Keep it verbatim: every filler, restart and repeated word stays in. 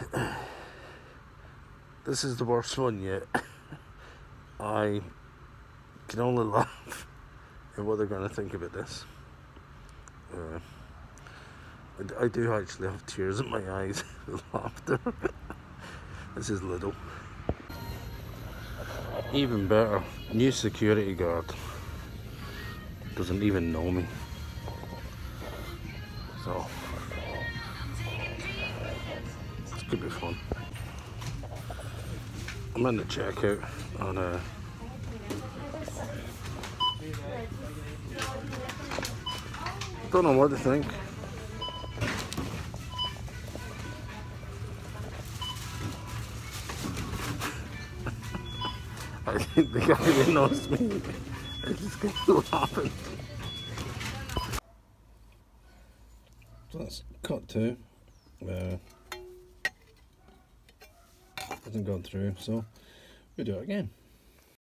This is the worst one yet. I can only laugh at what they're going to think about this. Uh, I, I do actually have tears in my eyes with laughter. This is Lidl. Even better, new security guard doesn't even know me. So, this could be fun. I'm in the checkout and uh, don't know what to think. I think the guy that knows me is just going to laughing. So that's cut two. Uh, hasn't gone through, so we do it again.